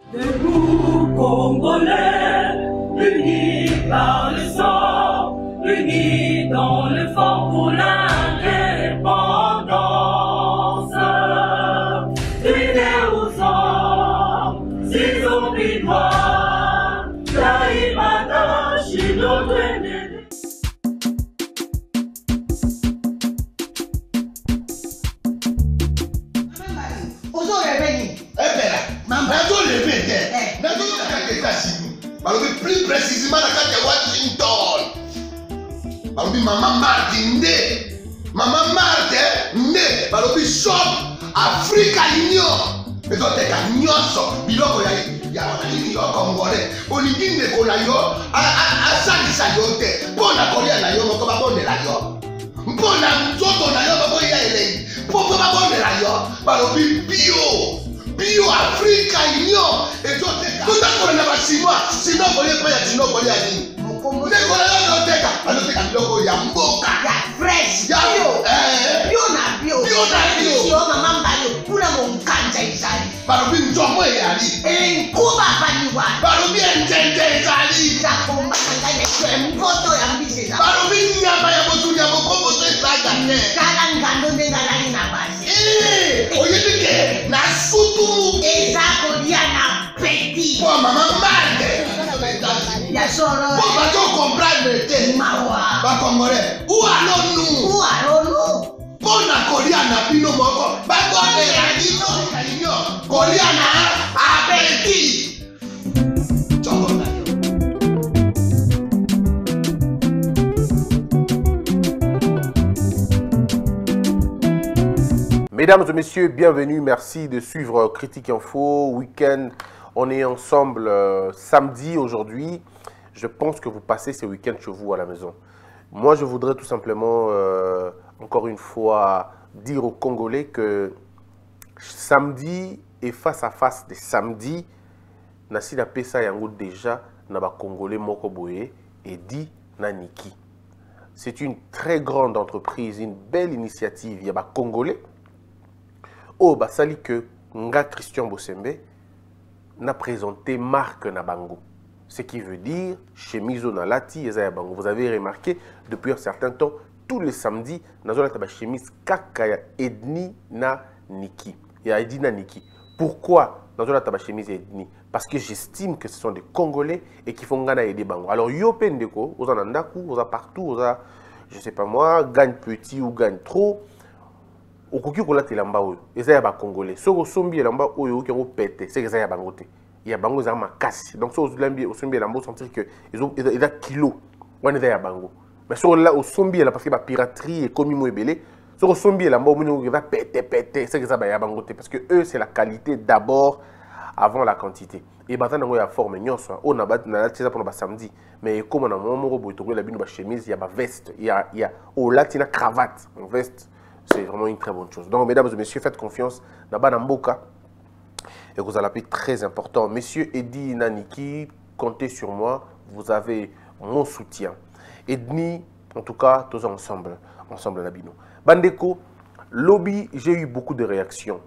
Debout, Congolais, unis par le sang, unis dans l'effort pour l'indépendance. Unis aux hommes, s'ils ont pris droit, Taïmata, Chino, plus précisément dans Washington. Maman Martin Maman Martin Balobi shop Africa Union. Mais quand tu as nyonso, biloko ya Congolais. Olingi ndeko na yo asalisa yo te. Mpona kolia na yo moko babondela yo. Mpona nzoto na yo moko ya elei. Mpo babondela yo balobi bio Africa Union. Et toi tout à l'heure na basinois, sinon kolia pa ya sinon kolia nini. Ndeko na yo teka, anoteka biloko ya mboka. Ya fresh. Bio na bio. Yo mama mbayo kuna monkanja izali. Balobi nzomo eyali. Nkuba baniwa. Balobi entende ezali. Zakomba kanganya kwe mpoto ya mbisi za. Balobi nyama ya motu ya mokombo to ezaga ne. Kala ngando ndengalani na basi. Oyedike na sutu. Ezako dia na peti. Kwa mama mande. Ya soro. Pour pas tout comprendre te. Mawa. Ba Congolais. Où allons-nous? Pour la Korea na bino moko. Ba bonne la bino. Korea na appétit. Mesdames et messieurs, bienvenue. Merci de suivre Critique Info Week-end. On est ensemble samedi aujourd'hui. Je pense que vous passez ce week-end chez vous à la maison. Moi, je voudrais tout simplement, encore une fois, dire aux Congolais que samedi et face à face de samedi, Nassi na pesa yango déjà naba Congolais moko boye et dit Naniki. C'est une très grande entreprise, une belle initiative. Il y a des Congolais. Oh, bah, sali que Nga Christian Bosembe n'a présenté marque na bango. Ce qui veut dire chemise na lati ezaya bango. Vous avez remarqué depuis un certain temps, tous les samedis, nous avons la chemise kakaya edni na niki. Il y a edni na niki. Pourquoi nous avons la chemise edni? Parce que j'estime que ce sont des Congolais et qui font gana aider bango. Alors yo pendeko, vous en andaku, vous en partout, vous en, je sais pas moi, gagne petit ou gagne trop. Okoki kola telamba oyo ezaya ba Congolais soko sombi elamba oyo oki ngo pété c'est ezaya bango te ya bango za makasi donc so ozlambi osombi elamba sentir que ils a kilo wana ezaya bango mais so là osombi elamba parce que ba piraterie et comme mo ebele soko sombi elamba omoni ngo va pété c'est ezaya ba bango te parce que eux c'est la qualité d'abord avant la quantité et batana ngo ya forme nyonso on a bat na tisa pour ba samedi mais comme on a mo boy to la bino ba chemise ya ba veste il y a au latina cravate en veste. C'est vraiment une très bonne chose. Donc, mesdames et messieurs, faites confiance. Naba Namboka. Et vous allez appeler très important. Monsieur Edi Naniki, comptez sur moi. Vous avez mon soutien. Edni, en tout cas, tous ensemble. Ensemble, Nabino. Bandeko, lobby, j'ai eu beaucoup de réactions.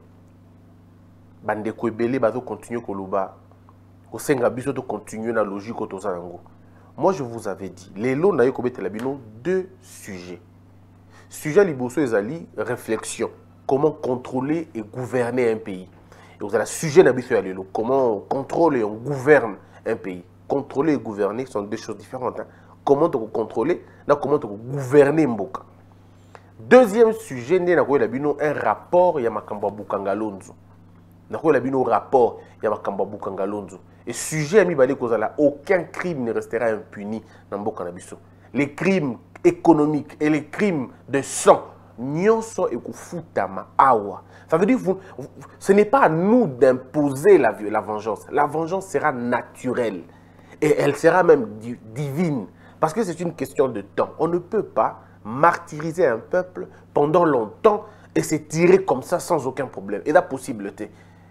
Bandeko Ebele, bazo continue Koluba. Au Sengabiso, de continuer la logique au Tozango. Moi, je vous avais dit, les lots n'a eu deux sujets. Sujet liboso ezali réflexion. Comment contrôler et gouverner un pays. Et vous avez le sujet nabiso yalelo. Comment on contrôle et on gouverne un pays. Contrôler et gouverner sont deux choses différentes. Hein. Comment on contrôler, comment on gouverner mboka. Deuxième sujet, un rapport ya makambo bukangalonzo. Nako labino rapport ya makambo bukangalonzo. Et sujet ami balé kozala aucun crime ne restera impuni dans mboka nabiso. Les crimes économiques et les crimes de sang, nyonso et kufutama awa. Ça veut dire ce n'est pas à nous d'imposer la vengeance. La vengeance sera naturelle et elle sera même divine parce que c'est une question de temps. On ne peut pas martyriser un peuple pendant longtemps et se tirer comme ça sans aucun problème. Et la possibilité.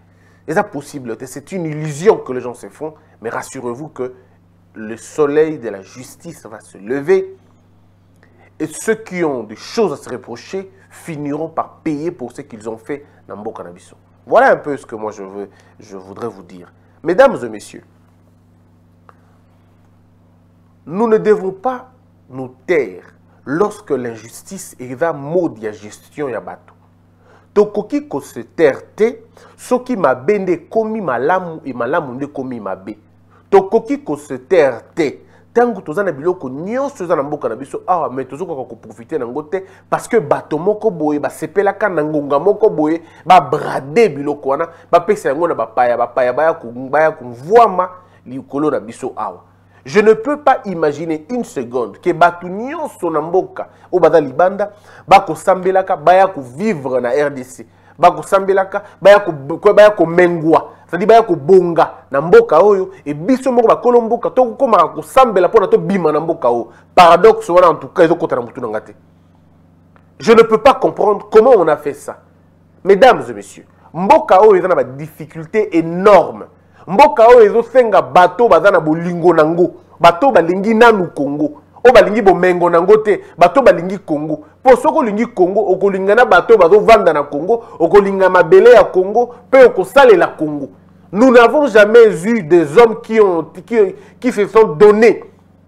C'est une illusion que les gens se font, mais rassurez-vous que le soleil de la justice va se lever. Et ceux qui ont des choses à se reprocher finiront par payer pour ce qu'ils ont fait dans Mboka Nabiso. Voilà un peu ce que moi je voudrais vous dire. Mesdames et messieurs, nous ne devons pas nous taire lorsque l'injustice est la mode de gestion ya bato. Tokoki ko se taire te, soki mabende komi malamu et malamu nde komi mabe. Tokoki ko se taire te. Tango tozana biloko nyonso tozana mboka na biso awa mais tozoka ko profiter nango te parce que bato moko boye ba sepelaka na ngonga moko boye ba brader biloko wana ba pesa yango na bapaya baya kumvwama likolo na biso awa. Je ne peux pas imaginer une seconde que bato nyonso na mboka o bada libanda ba ko sambelaka baya ko vivre na RDC ba ko sambelaka baya ko mengwa. C'est-à-dire baya ko bonga na mboka oyo et biso moko ba kolomboka to koma ko sambela pona to bima na mboka oyo. Paradoxe wana en tout cas ezo kota na mutu ngate. Je ne peux pas comprendre comment on a fait ça. Mesdames et messieurs, mboka oyo ezana ba difficulté énorme. Mboka oyo ezo senga bato bazana bolingo nango. Bato balingi nanu Congo. O balingi bomengo nango te, bato balingi Congo. Po soko lingi Congo, okolingana bato bazo vanda na Congo, okolinga mabele ya Congo, pe okosale la Congo. Nous n'avons jamais eu des hommes qui se sont donnés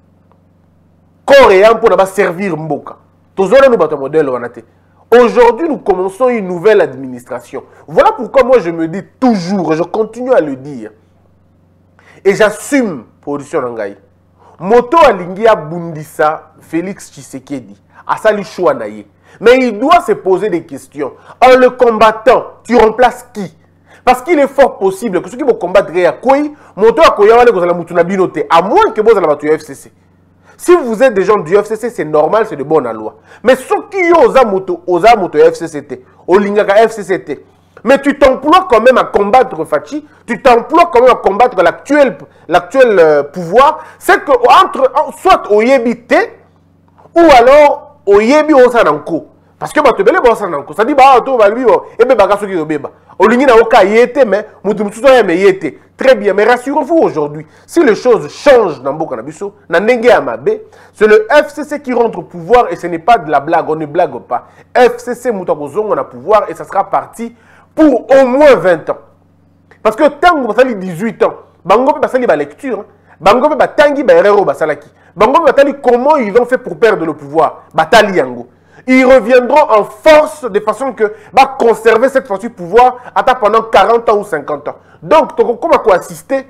corps et âme pour servir Mboka. Tozona nous bato modèle wanate. Aujourd'hui, nous commençons une nouvelle administration. Voilà pourquoi moi je me dis toujours, et je continue à le dire, et j'assume position Nangaï. Moto alingi abundisa Félix Tshisekedi, asali choix naye. Mais il doit se poser des questions. En le combattant, tu remplaces qui? Parce qu'il est fort possible que ceux qui vont combattre à quoi, moto akoya wale kozala mutu na binote, à moins que vous allez battre FCC. Si vous êtes des gens du FCC, c'est normal, c'est de bonne loi. Mais ceux qui osa moto FCCT, olingaka FCCT. Mais tu t'emploies quand même à combattre Fachi, tu t'emploies quand même à combattre l'actuel pouvoir. C'est que soit Oyebite ou alors Oyebi Osananko. Parce que Batebele Osananko, ça dit bah to ba lui et be bagaso ki obeba. Olingi na oka yete mais mutu ya yete. Très bien, mais rassurez-vous aujourd'hui, si les choses changent dans Mboka na biso, na ndenge ya mabe, c'est le FCC qui rentre au pouvoir et ce n'est pas de la blague, on ne blague pas. FCC mutu na pouvoir et ça sera parti pour au moins 20 ans. Parce que tant que vous avez 18 ans, bango peut passer la lecture, bango peut tangi ba erreur basalaki. Bango peut comment ils ont fait pour perdre le pouvoir, batali yango. Ils reviendront en force de façon que va conserver cette fois-ci pouvoir pendant 40 ans ou 50 ans. Donc, comment quoi assister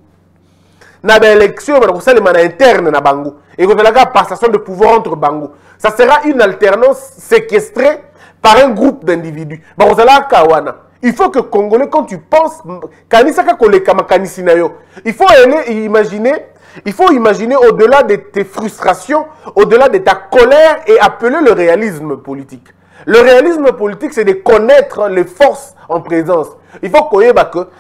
na l'élection interne na bango et vous avez la passation de pouvoir entre bango. Ça sera une alternance séquestrée par un groupe d'individus. Il faut que Congolais, quand tu penses, il faut imaginer au-delà de tes frustrations, au-delà de ta colère et appeler le réalisme politique. Le réalisme politique, c'est de connaître les forces en présence. Il faut qu'on ait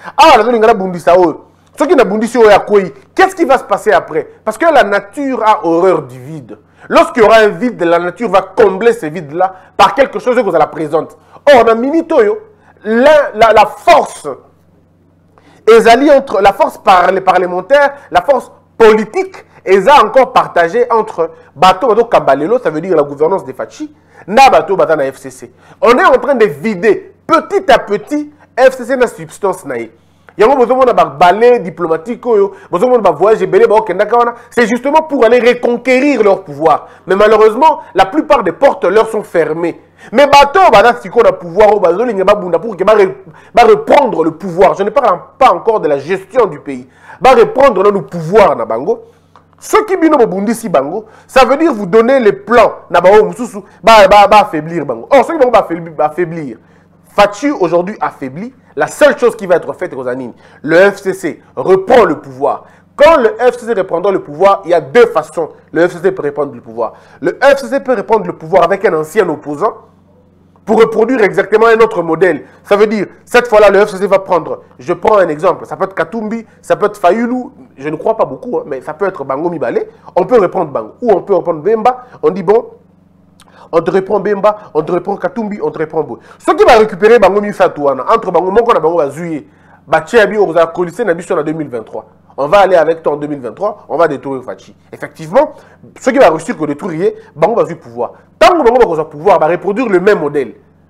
qu'est-ce qui va se passer après? Parce que la nature a horreur du vide. Lorsqu'il y aura un vide, la nature va combler ce vide-là par quelque chose que vous la présente. Or, dans Minitoyo, la force est entre la force parlementaire, la force politique, est encore partagée entre Bato Kabalelo, ça veut dire la gouvernance des Fachi, na Bato Batana FCC. On est en train de vider petit à petit FCC na substance naïe. Il y a un balai diplomatique, voyage, c'est justement pour aller reconquérir leur pouvoir. Mais malheureusement, la plupart des portes leur sont fermées. Mais bateau, si on a pouvoir, pour reprendre le pouvoir. Je ne parle pas encore de la gestion du pays. Va reprendre le pouvoir na bango. Ceux qui bino bobundi si bango, ça veut dire vous donner les plans na bango mususu, affaiblir bango. Or ceux qui vont affaiblir, Fachi aujourd'hui affaibli. La seule chose qui va être faite, Rosanine, le FCC reprend le pouvoir. Quand le FCC reprendra le pouvoir, il y a deux façons. Le FCC peut reprendre le pouvoir. Le FCC peut reprendre le pouvoir avec un ancien opposant pour reproduire exactement un autre modèle. Ça veut dire, cette fois-là, le FCC va prendre, je prends un exemple, ça peut être Katumbi, ça peut être Fayulu, je ne crois pas beaucoup, hein, mais ça peut être Bango Mibale. On peut reprendre Bango ou on peut reprendre Bemba. On dit, bon, on te reprend Bemba, on te reprend Katumbi, on te reprend Boy. Ce qui va récupérer Bango Misatouana, entre Bango Moko et Bango Bazouye, Bachiabi, on va colisser Nabiso en 2023. On va aller avec toi en 2023, on va détruire Fachi. Effectivement, ce qui va réussir que détruire, Bango va pouvoir. Tant que Bango va pouvoir, va reproduire le même modèle.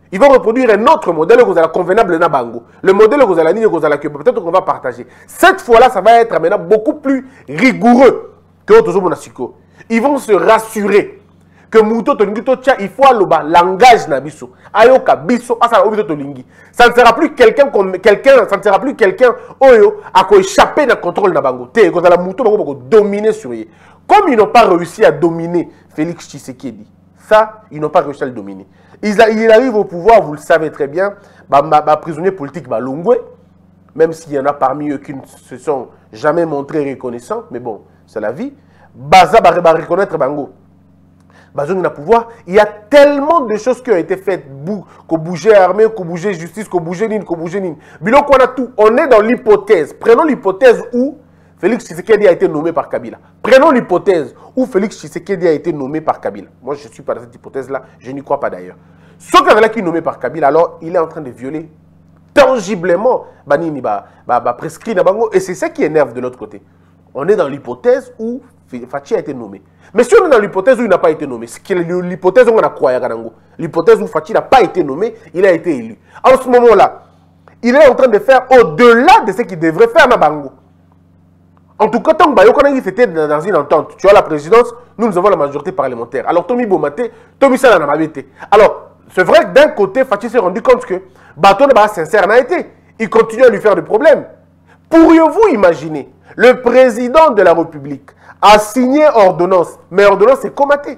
Ils vont reproduire un autre modèle que vous allez convenable na bango. Le modèle que vous allez dire que vous allez peut-être qu'on va partager. Cette fois-là, ça va être maintenant beaucoup plus rigoureux que l'autre monasiko. Ils vont se rassurer que Mouto Tolingito Tia, il faut le langage nabiso. Ayoka biso, asa obito Tolingi. Ça ne sera plus quelqu'un ça ne sera plus quelqu'un oyo à quoi échapper dans le contrôle na bango. Té ko la Mouto bango dominer sur eux. Comme ils n'ont pas réussi à dominer Félix Tshisekedi, ça, ils n'ont pas réussi à le dominer. Il arrive au pouvoir, vous le savez très bien, prisonnier politique, Lungwe, même s'il y en a parmi eux qui ne se sont jamais montrés reconnaissants, mais bon, c'est la vie. Baza va reconnaître Bango. Bazoum n'a pouvoir. Il y a tellement de choses qui ont été faites, qu'on bougeait armée, qu'on bougeait justice, qu'on bougeait nine, qu'on bougeait nine. Bilok, on a tout. On est dans l'hypothèse. Prenons l'hypothèse où Félix Tshisekedi a été nommé par Kabila. Prenons l'hypothèse où Félix Tshisekedi a été nommé par Kabila. Moi, je ne suis pas dans cette hypothèse-là. Je n'y crois pas d'ailleurs. Sauf qu'il qui est nommé par Kabila, alors il est en train de violer tangiblement Banini prescrit Nabango. Et c'est ça qui énerve de l'autre côté. On est dans l'hypothèse où Fachi a été nommé. Mais si on est dans l'hypothèse où il n'a pas été nommé, c'est l'hypothèse où on a croyé à Ganango. L'hypothèse où Fachi n'a pas été nommé, il a été élu. En ce moment-là, il est en train de faire au-delà de ce qu'il devrait faire Nabango. En tout cas, tant que c'était dans une entente, tu as la présidence, nous avons la majorité parlementaire. Alors, Tommy Bomate, Tommy Sana n'a pas été. Alors, c'est vrai que d'un côté, Fachi s'est rendu compte que Baton n'est pas sincère n'a été. Il continue à lui faire des problèmes. Pourriez-vous imaginer, le président de la République a signé ordonnance, mais ordonnance est comatée.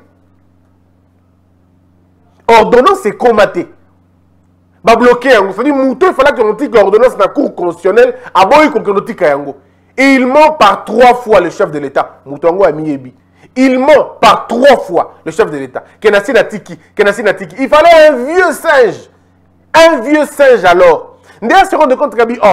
Ordonnance est comatée. Va bloquer, c'est-à-dire, il fallait que l'on ordonnance dans la Cour constitutionnelle, à Boy Yango. Et il ment par 3 fois le chef de l'État. Moutongo a mis. Il ment par 3 fois le chef de l'État. Kenasi Natiki. Il fallait un vieux singe. Un vieux singe alors. Ndea se rendre compte que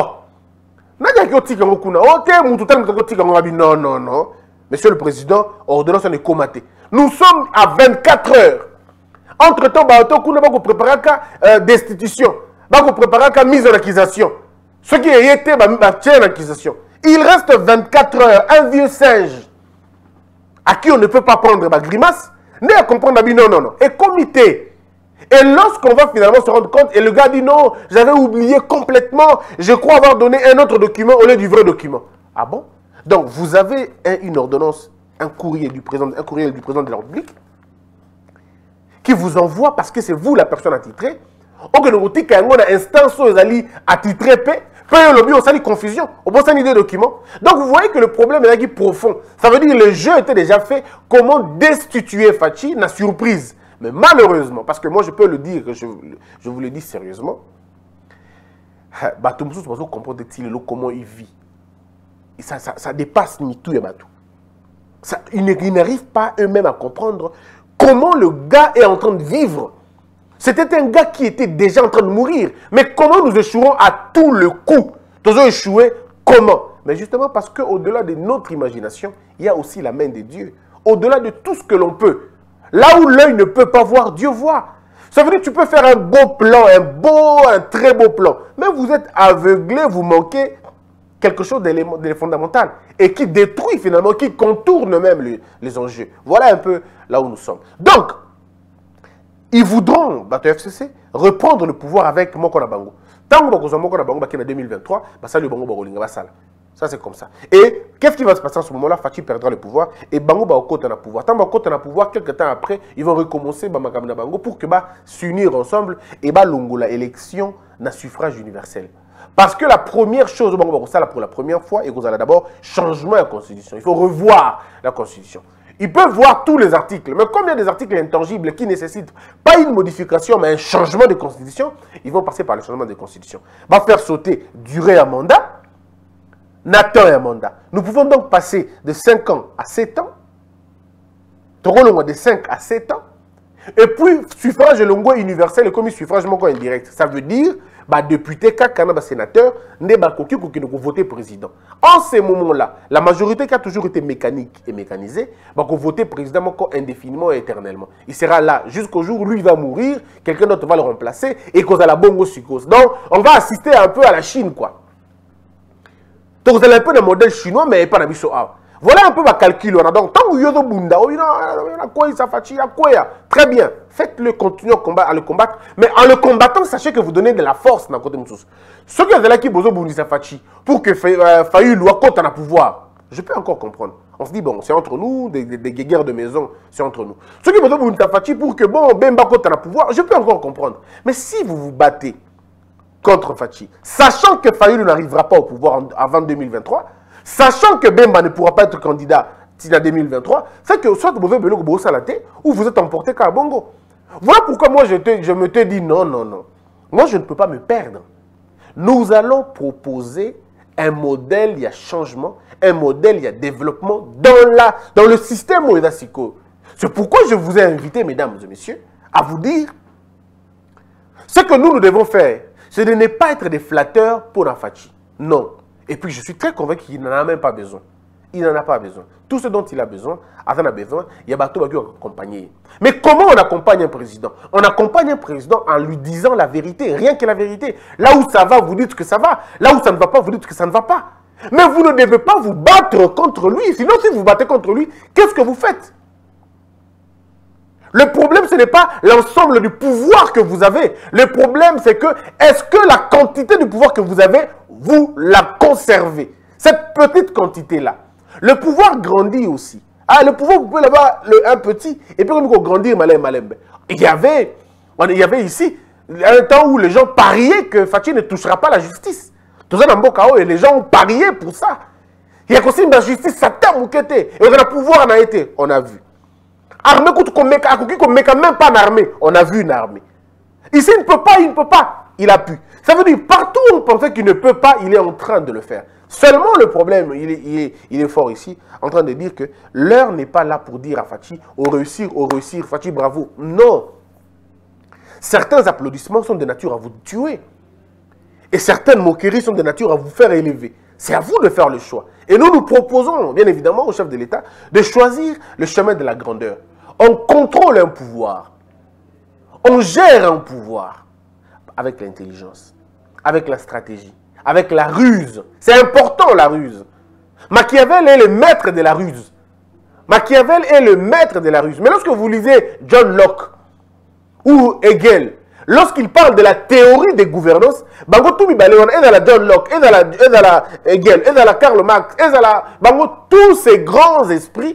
non. Monsieur le Président, ordonnance est comatée. Nous sommes à 24 heures. Entre-temps, on va préparer la destitution. On va préparer la mise en accusation. Ce qui a été en accusation. Il reste 24 heures, un vieux singe à qui on ne peut pas prendre ma grimace, n'est à comprendre, non. Et comité. Et lorsqu'on va finalement se rendre compte, et le gars dit non, j'avais oublié complètement, je crois avoir donné un autre document au lieu du vrai document. Ah bon? Donc vous avez une ordonnance, un courrier du président de la République qui vous envoie parce que c'est vous la personne attitrée. On a instance aux alliés attitrés. On a confusion. On a une idée de document. Donc vous voyez que le problème est profond. Ça veut dire que le jeu était déjà fait. Comment destituer Fachi n'a surprise. Mais malheureusement, parce que moi je peux le dire, je vous le dis sérieusement, comment il vit. Et ça dépasse Mitou et Batou. Ils n'arrivent pas eux-mêmes à comprendre comment le gars est en train de vivre. C'était un gars qui était déjà en train de mourir. Mais comment nous échouerons à tout le coup? Nous avons échoué comment? Mais justement parce qu'au-delà de notre imagination, il y a aussi la main de Dieu. Au-delà de tout ce que l'on peut. Là où l'œil ne peut pas voir, Dieu voit. Ça veut dire que tu peux faire un beau plan, un très beau plan. Mais vous êtes aveuglé, vous manquez quelque chose de fondamental. Et qui détruit finalement, qui contourne même les enjeux. Voilà un peu là où nous sommes. Donc, ils voudront, FCC, reprendre le pouvoir avec Mokona Bango. Tant que Mokona Bango en 2023, ça le Bango Barolinga Basala. Ça c'est comme ça. Et qu'est-ce qui va se passer en ce moment-là? Fachi perdra le pouvoir et Bango va au côté dans le pouvoir. Tant que dans le pouvoir, quelques temps après, ils vont recommencer Bamakabina Bango pour que s'unir ensemble et Longola élection dans suffrage universel. Parce que la première chose, Bango ça pour la première fois, et vous allez d'abord changement de la Constitution. Il faut revoir la Constitution. Ils peuvent voir tous les articles, mais comme il y a des articles intangibles qui ne nécessitent pas une modification, mais un changement de constitution, ils vont passer par le changement de constitution. Va faire sauter durée à mandat, Nathan et un mandat. Nous pouvons donc passer de 5 ans à 7 ans, de 5 à 7 ans, et puis suffrage longo universel et comme suffrage mongo indirect. Ça veut dire, député, sénateur, ne voter président. En ces moments-là, la majorité qui a toujours été mécanique et mécanisée, va voter président indéfiniment et éternellement. Il sera là jusqu'au jour où lui va mourir, quelqu'un d'autre va le remplacer et cause à la bongo psychose. Donc, on va assister un peu à la Chine, quoi. Donc, vous avez un peu de modèle chinois, mais pas d'habitude. Voilà un peu ma calcul. Donc, tant que Yodo Bunda, très bien, faites-le, continuer à le combattre. Mais en le combattant, sachez que vous donnez de la force dans le côté de Moussous. Ceux qui ont là qui besoin de Fachi pour que Fayulu loi compte en pouvoir, je peux encore comprendre. On se dit, bon, c'est entre nous, des guerres de maison, c'est entre nous. Ceux qui ont besoin de Fachi pour que, bon, Bemba compte en pouvoir, je peux encore comprendre. Mais si vous vous battez contre Fachi, sachant que Fayulu n'arrivera pas au pouvoir avant 2023, sachant que Bemba ne pourra pas être candidat en 2023, c'est que soit vous pouvez ou vous êtes emporté par Bongo. Voilà pourquoi moi je me te dis non, non, non. Moi je ne peux pas me perdre. Nous allons proposer un modèle, il y a changement, un modèle, il y a développement dans le système Oedasiko. C'est pourquoi je vous ai invité, mesdames et messieurs, à vous dire ce que nous devons faire, c'est de ne pas être des flatteurs pour la Fachi. Non. Et puis, je suis très convaincu qu'il n'en a même pas besoin. Il n'en a pas besoin. Tout ce dont il a besoin, il y a Bato qui accompagner. Mais comment on accompagne un président? On accompagne un président en lui disant la vérité, rien que la vérité. Là où ça va, vous dites que ça va. Là où ça ne va pas, vous dites que ça ne va pas. Mais vous ne devez pas vous battre contre lui. Sinon, si vous vous battez contre lui, qu'est-ce que vous faites? Le problème, ce n'est pas l'ensemble du pouvoir que vous avez. Le problème, c'est que, est-ce que la quantité du pouvoir que vous avez, vous la conservez? Cette petite quantité-là. Le pouvoir grandit aussi. Ah, le pouvoir, vous pouvez l'avoir un petit, et puis vous grandir, malem. Il y avait ici un temps où les gens pariaient que Fachi ne touchera pas la justice. Tout ça dans Mbokao, et les gens ont parié pour ça. Il y a aussi la justice, ça t'a mouqueté. Et le pouvoir en a été, on a vu. Armée qu'on met quand même pas d'armée. On a vu une armée. Ici, il ne peut pas. Il a pu. Ça veut dire, partout où on pensait qu'il ne peut pas, il est en train de le faire. Seulement le problème, il est fort ici, en train de dire que l'heure n'est pas là pour dire à Fachi, au réussir, Fachi, bravo. Non. Certains applaudissements sont de nature à vous tuer. Et certaines moqueries sont de nature à vous faire élever. C'est à vous de faire le choix. Et nous proposons, bien évidemment, au chef de l'État, de choisir le chemin de la grandeur. On contrôle un pouvoir. On gère un pouvoir avec l'intelligence, avec la stratégie, avec la ruse. C'est important, la ruse. Machiavel est le maître de la ruse. Machiavel est le maître de la ruse. Mais lorsque vous lisez John Locke ou Hegel, lorsqu'il parle de la théorie des gouvernances, bango tout baleon et dans la John Locke, et dans la Hegel, et dans la Karl Marx, et dans la bango tous ces grands esprits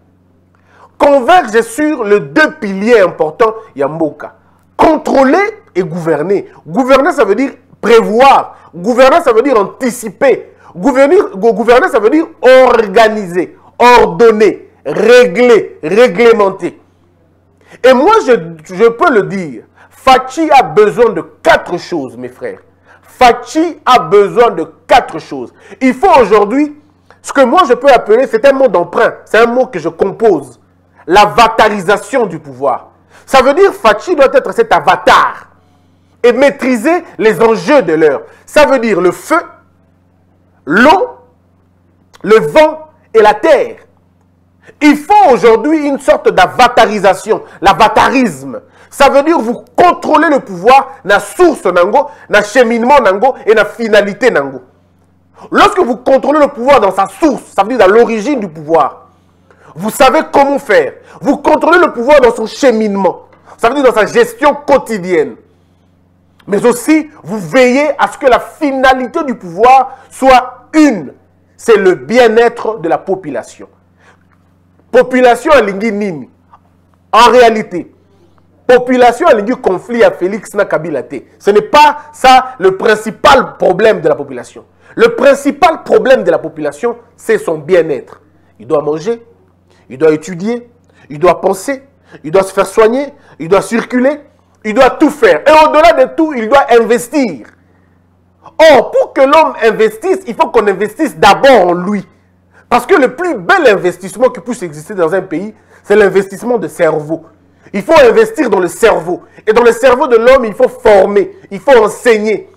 convergent sur les deux piliers importants Yamboka. Contrôler et gouverner. Gouverner, ça veut dire prévoir. Gouverner, ça veut dire anticiper. Gouverner, ça veut dire organiser, ordonner, régler, réglementer. Et moi, je peux le dire, Fachi a besoin de 4 choses, mes frères. Fachi a besoin de 4 choses. Il faut aujourd'hui, ce que moi je peux appeler, c'est un mot d'emprunt, c'est un mot que je compose. L'avatarisation du pouvoir. Ça veut dire Fachi doit être cet avatar et maîtriser les enjeux de l'heure. Ça veut dire le feu, l'eau, le vent et la terre. Il faut aujourd'hui une sorte d'avatarisation, l'avatarisme. Ça veut dire vous contrôlez le pouvoir, la source nango, la cheminement nango et la finalité nango. Lorsque vous contrôlez le pouvoir dans sa source, ça veut dire dans l'origine du pouvoir, vous savez comment faire. Vous contrôlez le pouvoir dans son cheminement, ça veut dire dans sa gestion quotidienne. Mais aussi, vous veillez à ce que la finalité du pouvoir soit une. C'est le bien-être de la population. Population à Lingui en réalité, population à Lingui conflit à Félix Nakabilate. Ce n'est pas ça le principal problème de la population. Le principal problème de la population, c'est son bien-être. Il doit manger, il doit étudier, il doit penser, il doit se faire soigner, il doit circuler, il doit tout faire. Et au-delà de tout, il doit investir. Or, pour que l'homme investisse, il faut qu'on investisse d'abord en lui. Parce que le plus bel investissement qui puisse exister dans un pays, c'est l'investissement de cerveau. Il faut investir dans le cerveau. Et dans le cerveau de l'homme, il faut former, il faut enseigner.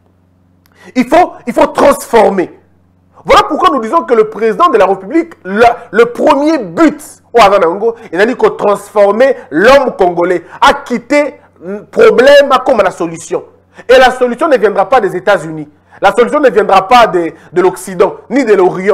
Il faut transformer. Voilà pourquoi nous disons que le président de la République, le premier but, il a dit qu'on transformer l'homme congolais, à quitter le problème comme la solution. Et la solution ne viendra pas des États-Unis. La solution ne viendra pas de l'Occident, ni de l'Orient.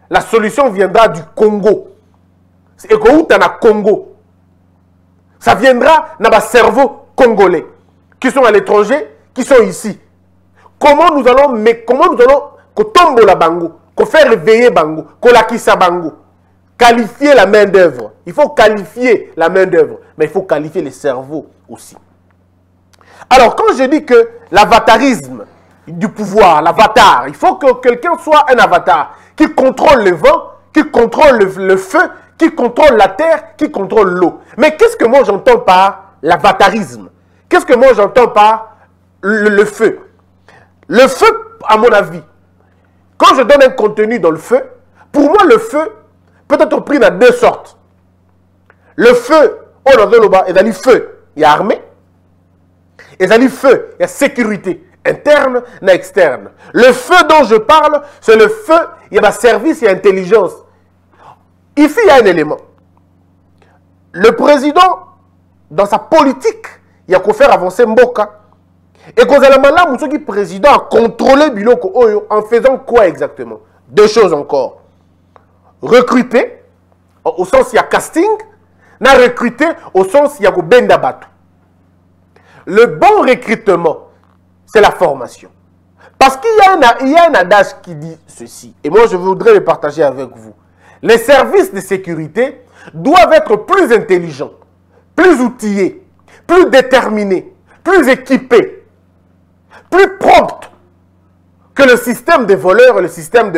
la solution viendra du Congo. Et quand tu as Congo, ça viendra dans le cerveau congolais, qui sont à l'étranger, qui sont ici. Comment nous allons tomber la bango, faire réveiller bango, la bango, qualifier la main d'œuvre. Il faut qualifier la main d'œuvre, mais il faut qualifier les cerveaux aussi. Alors, quand je dis que l'avatarisme du pouvoir, l'avatar, il faut que quelqu'un soit un avatar qui contrôle le vent, qui contrôle le feu, qui contrôle la terre, qui contrôle l'eau. Mais qu'est-ce que moi j'entends par l'avatarisme? Qu'est-ce que moi j'entends par le feu? Le feu, à mon avis, quand je donne un contenu dans le feu, pour moi le feu peut être pris dans deux sortes. Le feu, on a le feu, il y a armée. Et ça dit feu, il y a sécurité interne et externe. Le feu dont je parle, c'est le feu, il y a service et intelligence. Ici, il y a un élément. Le président, dans sa politique, il a qu'à faire avancer Mboka. Et quand le président a contrôlé Biloko Oyo en faisant quoi exactement? Deux choses encore. Recruter, au sens il y a casting, n'a recruter au sens il y a benda batu. Le bon recrutement, c'est la formation. Parce qu'il y a un adage qui dit ceci, et moi je voudrais le partager avec vous. Les services de sécurité doivent être plus intelligents, plus outillés, plus déterminés, plus équipés, plus prompts que le système des voleurs et le système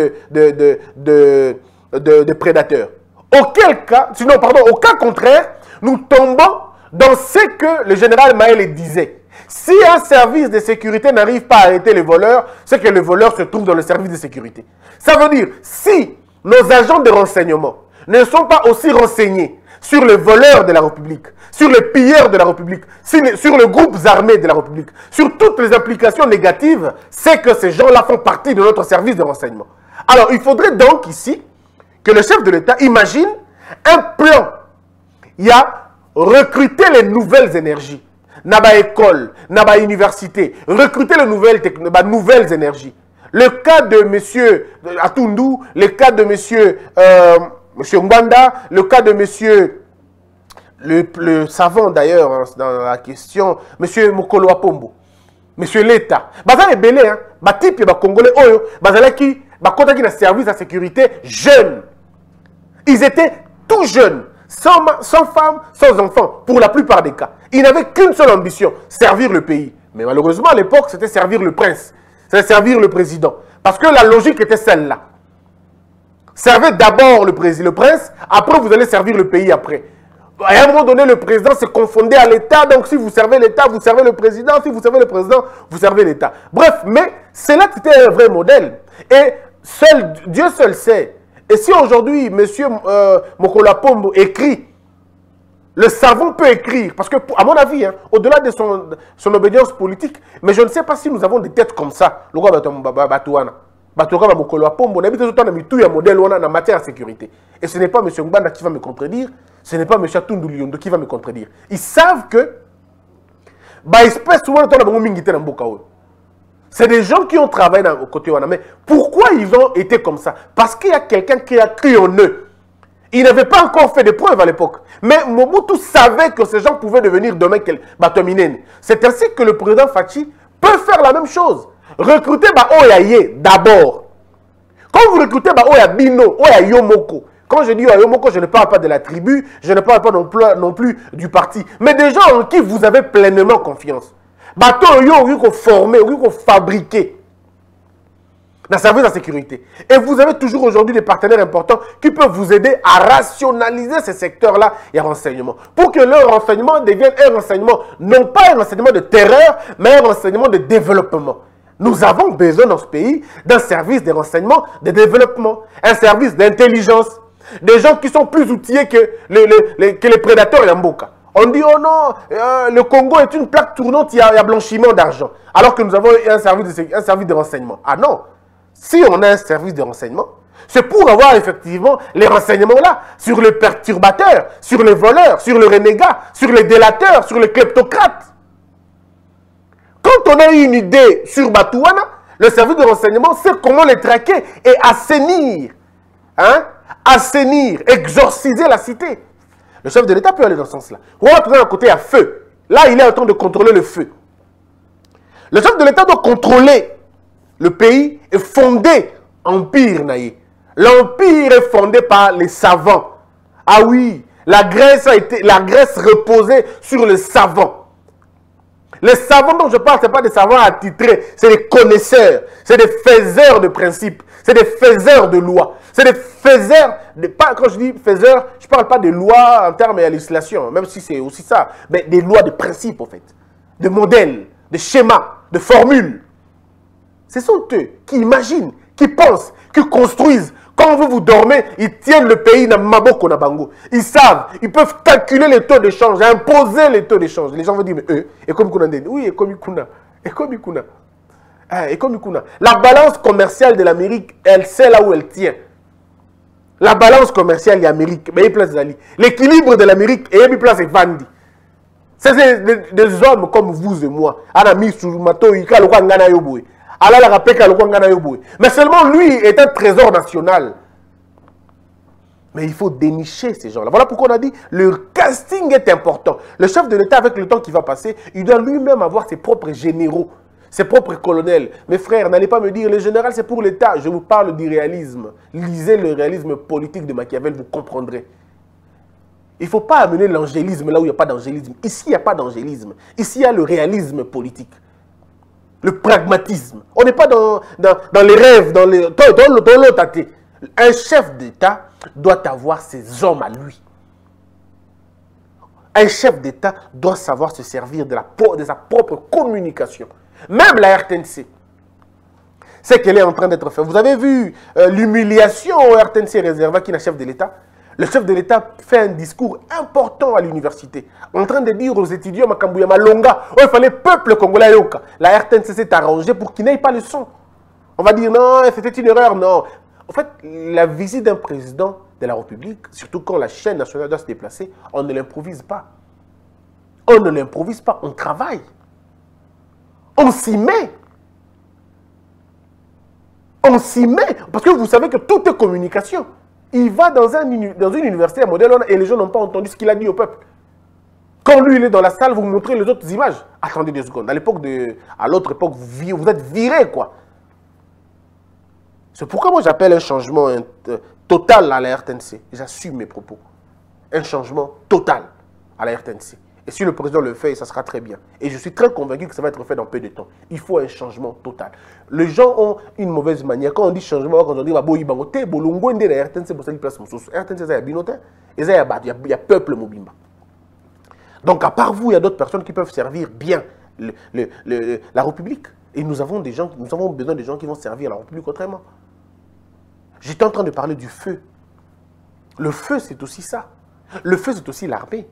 de prédateurs. Auquel cas, sinon, pardon, au cas contraire, nous tombons dans ce que le général Maël disait. Si un service de sécurité n'arrive pas à arrêter les voleurs, c'est que les voleurs se trouvent dans le service de sécurité. Ça veut dire, si nos agents de renseignement ne sont pas aussi renseignés sur les voleurs de la République, sur les pilleurs de la République, sur les groupes armés de la République, sur toutes les implications négatives, c'est que ces gens-là font partie de notre service de renseignement. Alors, il faudrait donc ici que le chef de l'État imagine un plan. Il y a recruter les nouvelles énergies. Naba école, naba université, recruter les nouvelles énergies. Le cas de M. Atundu, le cas de M. Mbanda, le cas de M. Le savant d'ailleurs, hein, dans la question, M. Mokolo Apombo, M. l'État. Bazal est belé, hein, type et Congolais, oyo, bazal qui, qui na service à sécurité jeune. Ils étaient tout jeunes. Sans femmes, sans enfants, pour la plupart des cas. Ils n'avaient qu'une seule ambition, servir le pays. Mais malheureusement, à l'époque, c'était servir le prince. C'était servir le président. Parce que la logique était celle-là. Servez d'abord le prince, après vous allez servir le pays après. À un moment donné, le président se confondait à l'État. Donc si vous servez l'État, vous servez le président. Si vous servez le président, vous servez l'État. Bref, mais c'est là que c'était un vrai modèle. Et Dieu seul sait. Et si aujourd'hui, M. Mokola Pombo écrit, le savant peut écrire, parce que, à mon avis, hein, au-delà de son obédience politique, mais je ne sais pas si nous avons des têtes comme ça, le roi Batouana, Mokola Pombo, on habite tout un modèle en matière de sécurité. Et ce n'est pas M. Mbanda qui va me contredire, ce n'est pas M. Atundu Lyondo qui va me contredire. Ils savent que, c'est des gens qui ont travaillé au côté Wana. Mais pourquoi ils ont été comme ça? Parce qu'il y a quelqu'un qui a cru en eux. Ils n'avaient pas encore fait de preuves à l'époque. Mais Mobutu savait que ces gens pouvaient devenir demain Batominene. C'est ainsi que le président Fachi peut faire la même chose. Recruter Oyaye d'abord. Quand vous recrutez Oya Bino, Oya Yomoko. Quand je dis Oya Yomoko, je ne parle pas de la tribu, je ne parle pas non plus du parti. Mais des gens en qui vous avez pleinement confiance. Bateau yo, il faut former, il faut fabriquer dans le service de la sécurité. Et vous avez toujours aujourd'hui des partenaires importants qui peuvent vous aider à rationaliser ces secteurs-là et renseignements. Pour que leur renseignement devienne un renseignement, non pas un renseignement de terreur, mais un renseignement de développement. Nous avons besoin dans ce pays d'un service de renseignement, de développement, un service d'intelligence, des gens qui sont plus outillés que les prédateurs et Mboka. On dit, oh non, le Congo est une plaque tournante, il y a blanchiment d'argent. Alors que nous avons un service de renseignement. Ah non, si on a un service de renseignement, c'est pour avoir effectivement les renseignements là, sur les perturbateurs, sur les voleurs, sur les renégats, sur les délateurs, sur les kleptocrates. Quand on a une idée sur Batouana, le service de renseignement sait comment les traquer et assainir hein, assainir, exorciser la cité. Le chef de l'État peut aller dans ce sens-là. Regarde tout d'un côté à feu. Là, il est en train de contrôler le feu. Le chef de l'État doit contrôler le pays et fonder Empire Naïe. L'Empire est fondé par les savants. Ah oui, la Grèce reposait sur les savants. Les savants dont je parle, ce n'est pas des savants attitrés, c'est des connaisseurs, c'est des faiseurs de principes, c'est des faiseurs de lois, c'est des faiseurs, quand je dis faiseurs, je ne parle pas de lois en termes de législation, même si c'est aussi ça, mais des lois de principes en fait, de modèles, de schémas, de formules. Ce sont eux qui imaginent, qui pensent, qui construisent. Quand vous dormez, ils tiennent le pays dans Maboko na Bango. Ils savent, ils peuvent calculer les taux d'échange, imposer les taux d'échange. Les gens vont dire, mais eux, et comme Kuna, oui, et comme Kuna, et comme Kuna, et comme Kuna. La balance commerciale de l'Amérique, elle sait là où elle tient. La balance commerciale de l'Amérique, mais il place d'Ali. L'équilibre de l'Amérique, et il place Vandi. C'est des hommes comme vous et moi. Anami Surumato, Ika, le roi Ngana Yoboui. Mais seulement lui est un trésor national. Mais il faut dénicher ces gens-là. Voilà pourquoi on a dit le casting est important. Le chef de l'État, avec le temps qui va passer, il doit lui-même avoir ses propres généraux, ses propres colonels. Mes frères, n'allez pas me dire, le général c'est pour l'État. Je vous parle du réalisme. Lisez le réalisme politique de Machiavel, vous comprendrez. Il ne faut pas amener l'angélisme là où il n'y a pas d'angélisme. Ici, il n'y a pas d'angélisme. Ici, il y a le réalisme politique. Le pragmatisme. On n'est pas dans les rêves, dans l'autre. Un chef d'État doit avoir ses hommes à lui. Un chef d'État doit savoir se servir de sa propre communication. Même la RTNC. C'est qu'elle est en train d'être faite. Vous avez vu l'humiliation au RTNC réservé qui est le chef de l'État. Le chef de l'État fait un discours important à l'université, en train de dire aux étudiants Makambouya Malonga, oh, il fallait peuple congolais yoka. La RTNC s'est arrangée pour qu'il n'ait pas le son. On va dire non, c'était une erreur, non. En fait, la visite d'un président de la République, surtout quand la chaîne nationale doit se déplacer, on ne l'improvise pas. On ne l'improvise pas, on travaille. On s'y met. On s'y met. Parce que vous savez que tout est communication. Il va dans une université à modèle et les gens n'ont pas entendu ce qu'il a dit au peuple. Quand lui, il est dans la salle, vous montrez les autres images. Attendez 2 secondes. À l'autre époque, vous êtes virés, quoi. C'est pourquoi moi, j'appelle un changement total à la RTNC. J'assume mes propos. Un changement total à la RTNC. Et si le président le fait, ça sera très bien. Et je suis très convaincu que ça va être fait dans peu de temps. Il faut un changement total. Les gens ont une mauvaise manière. Quand on dit changement, quand on dit « Boïbangote », Bolongo, Ndé, la RTNC, pour ça, il place mon sous. RTNC, il y a Binote, il y a peuple Mobimba. Donc, à part vous, il y a d'autres personnes qui peuvent servir bien la République. Et nous avons besoin de gens qui vont servir la République autrement. J'étais en train de parler du feu. Le feu, c'est aussi ça. Le feu, c'est aussi l'armée.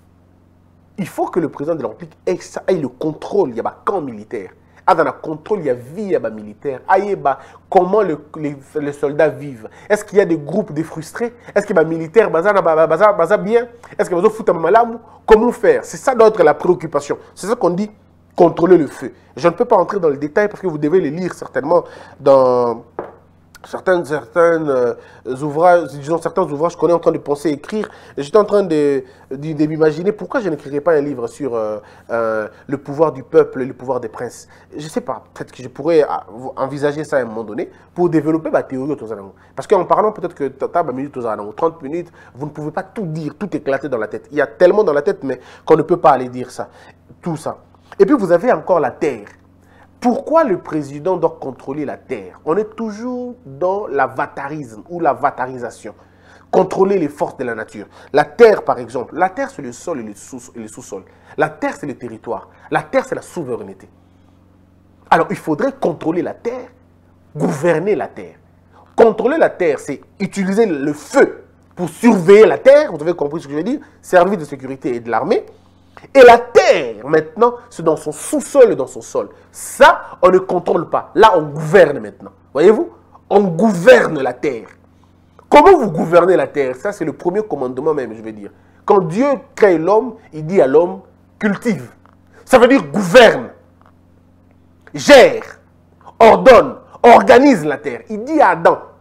Il faut que le président de la République ait le contrôle. Il y a un camp militaire. Dans le contrôle, il y a vie militaire. Comment les soldats vivent. Est-ce qu'il y a des groupes de frustrés? Est-ce qu'il y a des militaires bien? Est-ce qu'il y a des foutus malamou? Comment faire? C'est ça doit être la préoccupation. C'est ça qu'on dit contrôler le feu. Je ne peux pas entrer dans le détail parce que vous devez les lire certainement dans certains ouvrages, disons certains ouvrages qu'on est en train de penser écrire. J'étais en train de m'imaginer pourquoi je n'écrirais pas un livre sur le pouvoir du peuple et le pouvoir des princes. Je ne sais pas, peut-être que je pourrais envisager ça à un moment donné pour développer ma théorie autour de ça. Parce qu'en parlant peut-être que 30 minutes, vous ne pouvez pas tout dire, tout éclater dans la tête. Il y a tellement dans la tête mais qu'on ne peut pas aller dire ça, tout ça. Et puis vous avez encore la terre. Pourquoi le président doit contrôler la terre? On est toujours dans l'avatarisme ou la vatarisation. Contrôler les forces de la nature. La terre, par exemple. La terre, c'est le sol et le sous-sol. La terre, c'est le territoire. La terre, c'est la souveraineté. Alors, il faudrait contrôler la terre, gouverner la terre. Contrôler la terre, c'est utiliser le feu pour surveiller la terre. Vous avez compris ce que je veux dire? Service de sécurité et de l'armée. Et la terre, maintenant, c'est dans son sous-sol et dans son sol. Ça, on ne contrôle pas. Là, on gouverne maintenant. Voyez-vous? On gouverne la terre. Comment vous gouvernez la terre? Ça, c'est le premier commandement même, je veux dire. Quand Dieu crée l'homme, il dit à l'homme, cultive. Ça veut dire gouverne, gère, ordonne, organise la terre. Il dit à Adam,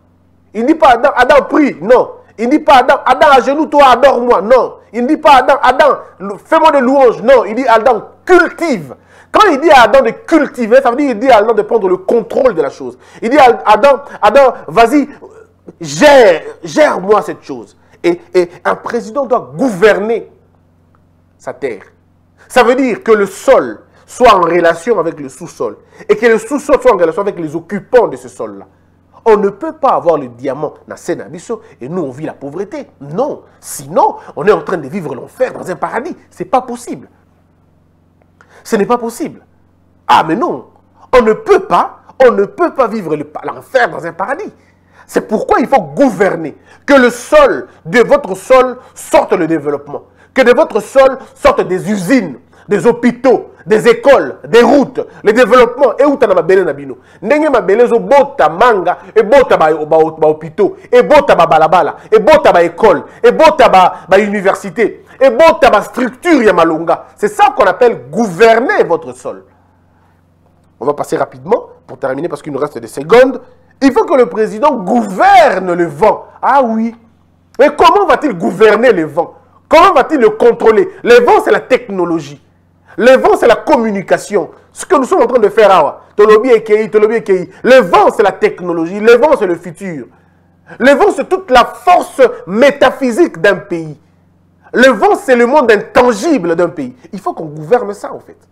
Il ne dit pas Adam, Adam prie, non. Il ne dit pas Adam, Adam à genoux, toi adore-moi, non. Il ne dit pas Adam, Adam, fais-moi des louanges, non. Il dit Adam, cultive. Quand il dit à Adam de cultiver, ça veut dire qu'il dit à Adam de prendre le contrôle de la chose. Il dit à Adam, Adam, vas-y, gère-moi cette chose. Et un président doit gouverner sa terre. Ça veut dire que le sol soit en relation avec le sous-sol. Et que le sous-sol soit en relation avec les occupants de ce sol-là. On ne peut pas avoir le diamant dans Sénabiso et nous on vit la pauvreté. Non. Sinon, on est en train de vivre l'enfer dans un paradis. Ce n'est pas possible. Ce n'est pas possible. Ah mais non. On ne peut pas vivre l'enfer dans un paradis. C'est pourquoi il faut gouverner. Que le sol, de votre sol, sorte le développement. Que de votre sol sortent des usines, des hôpitaux, des écoles, des routes, le développement. Et où tu as mabele nabino? Ndenge mabele zo bota manga, et bota ba hôpitaux, et bota ba balabala, et bota ba école, et bota ba université, et bota ba structure ya malonga. C'est ça qu'on appelle gouverner votre sol. On va passer rapidement pour terminer parce qu'il nous reste des secondes. Il faut que le président gouverne le vent. Ah oui. Mais comment va-t-il gouverner le vent? Comment va-t-il le contrôler? Le vent, c'est la technologie. Le vent, c'est la communication. Ce que nous sommes en train de faire, le vent, c'est la technologie. Le vent, c'est le futur. Le vent, c'est toute la force métaphysique d'un pays. Le vent, c'est le monde intangible d'un pays. Il faut qu'on gouverne ça, en fait.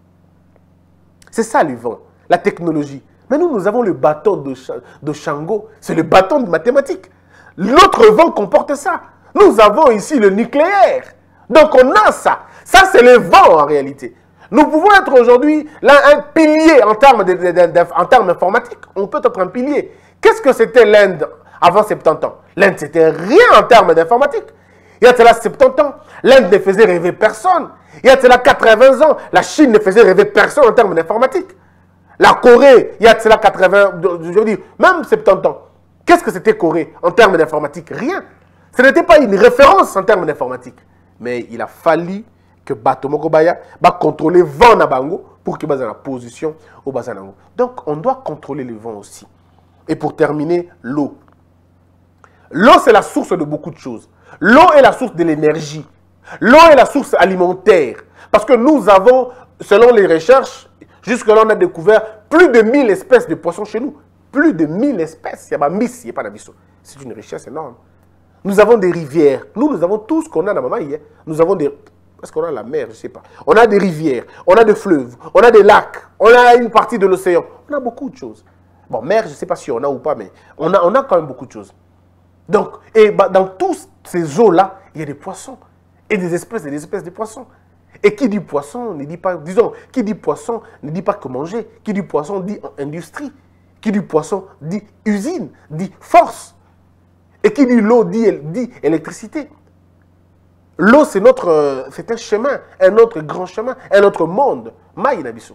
C'est ça, le vent, la technologie. Mais nous avons le bâton de Shango. C'est le bâton de mathématiques. L'autre vent comporte ça. Nous avons ici le nucléaire. Donc on a ça. Ça, c'est le vent en réalité. Nous pouvons être aujourd'hui là un pilier en termes informatiques. On peut être un pilier. Qu'est-ce que c'était l'Inde avant 70 ans? L'Inde, c'était rien en termes d'informatique. Il y a cela 70 ans, l'Inde ne faisait rêver personne. Il y a cela 80 ans, la Chine ne faisait rêver personne en termes d'informatique. La Corée, il y a cela 80, je veux dire, même 70 ans. Qu'est-ce que c'était Corée en termes d'informatique? Rien. Ce n'était pas une référence en termes d'informatique. Mais il a fallu que Batomoko Baya va contrôler vent Nabango pour qu'il base dans la position au Bazanango. Donc, on doit contrôler le vent aussi. Et pour terminer, l'eau. L'eau, c'est la source de beaucoup de choses. L'eau est la source de l'énergie. L'eau est la source alimentaire. Parce que nous avons, selon les recherches, jusque-là, on a découvert plus de 1000 espèces de poissons chez nous. Plus de 1000 espèces. Il n'y a pas miss, il n'y a pas d'abisso. C'est une richesse énorme. Nous avons des rivières. Nous avons tout ce qu'on a dans Mamaï. Nous avons des... Est-ce qu'on a la mer? Je ne sais pas. On a des rivières, on a des fleuves, on a des lacs, on a une partie de l'océan. On a beaucoup de choses. Bon, mer, je ne sais pas si on a ou pas, mais on a quand même beaucoup de choses. Donc, et dans toutes ces eaux-là, il y a des poissons. Et des espèces de poissons. Et qui dit poisson ne dit pas... Disons, qui dit poisson ne dit pas que manger. Qui dit poisson dit industrie. Qui dit poisson dit usine, dit force. Et qui dit l'eau dit électricité. L'eau, c'est un chemin, un autre grand chemin, un autre monde. Maï Nabiso.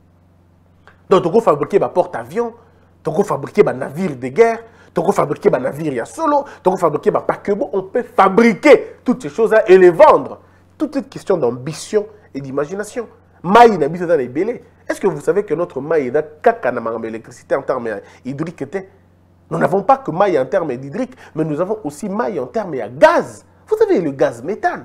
Donc, tu peux fabriquer des porte-avions, tu peux fabriquer des navires de guerre, tu peux fabriquer des navires Yasolo, tu peux fabriquer des paquebots. On peut fabriquer toutes ces choses-là et les vendre. Toute cette question d'ambition et d'imagination. Maï Nabiso dans les bélés. Est-ce que vous savez que notre maï est dans l'électricité en termes hydriques? Nous n'avons pas que maï en termes hydriques, mais nous avons aussi maï en termes de gaz. Vous avez le gaz méthane.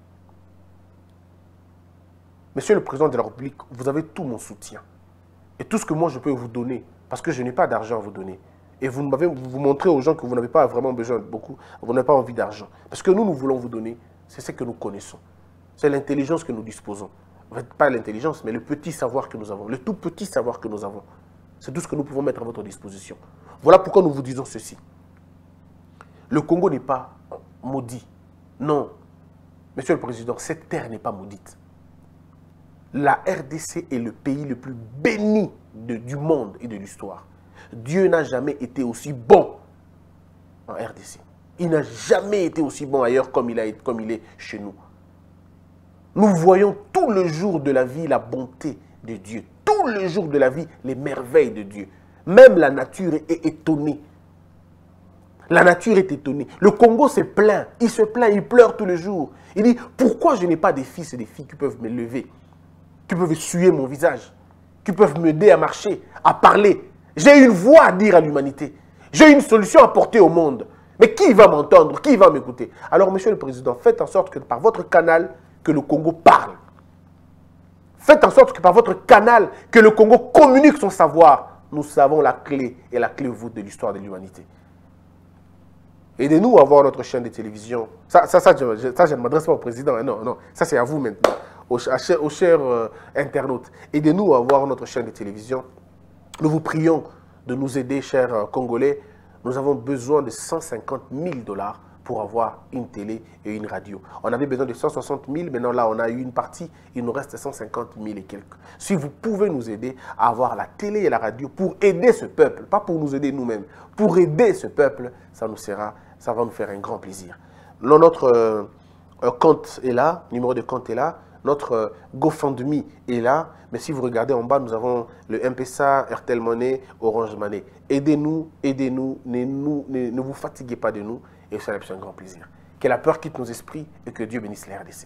Monsieur le Président de la République, vous avez tout mon soutien. Et tout ce que moi je peux vous donner, parce que je n'ai pas d'argent à vous donner. Et vous montrez aux gens que vous n'avez pas vraiment besoin de beaucoup, vous n'avez pas envie d'argent. Parce que nous voulons vous donner, c'est ce que nous connaissons. C'est l'intelligence que nous disposons. En fait, pas l'intelligence, mais le petit savoir que nous avons, le tout petit savoir que nous avons. C'est tout ce que nous pouvons mettre à votre disposition. Voilà pourquoi nous vous disons ceci. Le Congo n'est pas maudit. Non. Monsieur le Président, cette terre n'est pas maudite. La RDC est le pays le plus béni du monde et de l'histoire. Dieu n'a jamais été aussi bon en RDC. Il n'a jamais été aussi bon ailleurs comme il est chez nous. Nous voyons tout le jour de la vie la bonté de Dieu. Tout le jour de la vie les merveilles de Dieu. Même la nature est étonnée. La nature est étonnée. Le Congo se plaint. Il se plaint, il pleure tous les jours. Il dit, pourquoi je n'ai pas des fils et des filles qui peuvent me lever, qui peuvent essuyer mon visage, qui peuvent m'aider à marcher, à parler. J'ai une voix à dire à l'humanité. J'ai une solution à porter au monde. Mais qui va m'entendre? Qui va m'écouter? Alors, Monsieur le Président, faites en sorte que par votre canal, que le Congo parle. Faites en sorte que par votre canal, que le Congo communique son savoir. Nous savons la clé et la clé voûte de l'histoire de l'humanité. Aidez-nous à avoir notre chaîne de télévision. Ça je ne m'adresse pas au président. Hein, non, non. Ça, c'est à vous maintenant, aux chers internautes. Aidez-nous à avoir notre chaîne de télévision. Nous vous prions de nous aider, chers Congolais. Nous avons besoin de 150 000 $ pour avoir une télé et une radio. On avait besoin de 160 000, maintenant là on a eu une partie, il nous reste 150 000 et quelques. Si vous pouvez nous aider à avoir la télé et la radio pour aider ce peuple, pas pour nous aider nous-mêmes, pour aider ce peuple, ça va nous faire un grand plaisir. Notre compte est là, numéro de compte est là, notre GoFundMe est là, mais si vous regardez en bas, nous avons le M-Pesa, Airtel Money, Orange Money. Aidez-nous, aidez-nous, ne vous fatiguez pas de nous, et ça c'est un grand plaisir. Que la peur quitte nos esprits et que Dieu bénisse les RDC.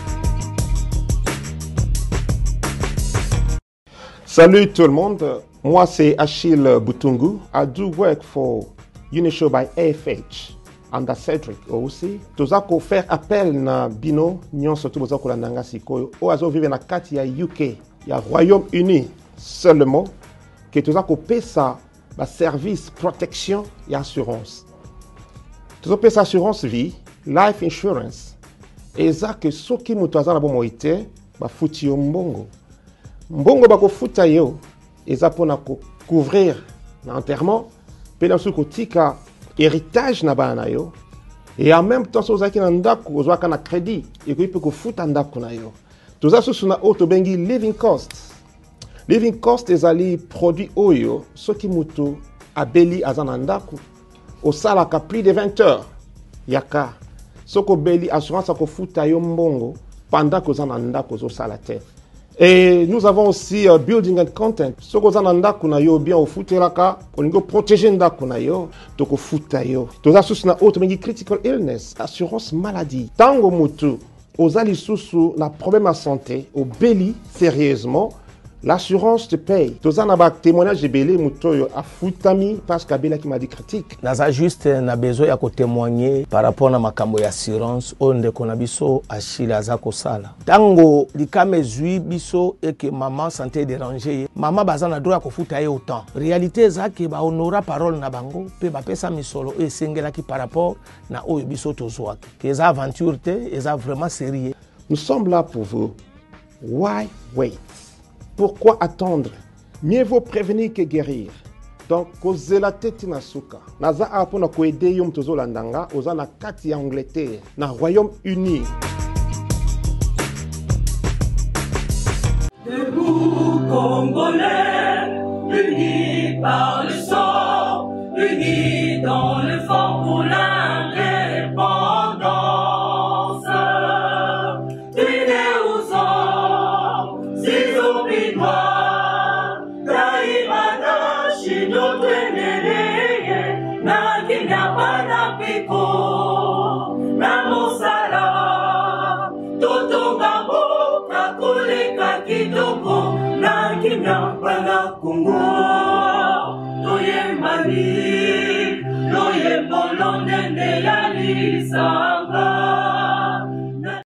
Salut tout le monde, moi c'est Achille Butungu. I do work for Unishow by AFH. Anda Cedric aussi. Tozako faire appel na bino nyonso tu bozako la nanga sikoyo. O azo vive na kati ya UK, ya Royaume-Uni seulement que tozako pesa ba service protection et assurance. Tozako pesa assurance vie, life insurance. Eza que soki mutu aza na bomo ite ba futi yo mbongo. Mbongo bako futa yo eza pona ko couvrir na enterrement, pe na suko tika héritage na bana yo et en même temps so zaki na ndako ozwaka na crédit et ko peut futa ndako na yo toza susu na auto bengi living cost ezali produit oyo soki mutu abeli azana ndako osalaka plus de 20 heures yaka soko beli assurance ko futa yo mbongo pendant que ozana ndako zo sala te. Et nous avons aussi building and content. Ce que vous avez kuna yo bien au futeraka, on go protéger ndako na yo, to ko futa yo. To za susu na auto mengi critical illness, assurance maladie. Tango mutu ozali susu na problème à santé, au beli sérieusement, l'assurance te paye. Toza na ba témoignage de belé muto yo afutami parce que bela qui m'a dit critique. Naza juste na besoin ya ko témoigner par rapport na makambo ya assurance onde kona biso Achille azako sala. Tango likame zui biso et que maman santé déranger, maman bazana droit ko futa ye autant. Réalité za ke ba honora parole na bango pe ba pesa misolo e sengela ki par rapport na oyo biso tozwaki. Que za aventure te, eza vraiment sérieux. Nous sommes là pour vous. Why wait? Pourquoi attendre? Mieux vaut prévenir que guérir. Donc, kozela teti na suka. Naza apona ko aider yom tozo landanga, oza na kati ya Angleterre, na Royaume-Uni. Debout Congolais, unis par le sang, unis dans le fort pour l'indépendance. Unis aux hommes, si opinois, daimana shino tweneleye, na kinyapana piko, na mosala, totonga boka koleka kitoko, na kinyapana Congo, toyembani, loyembo lonene ya lisanga.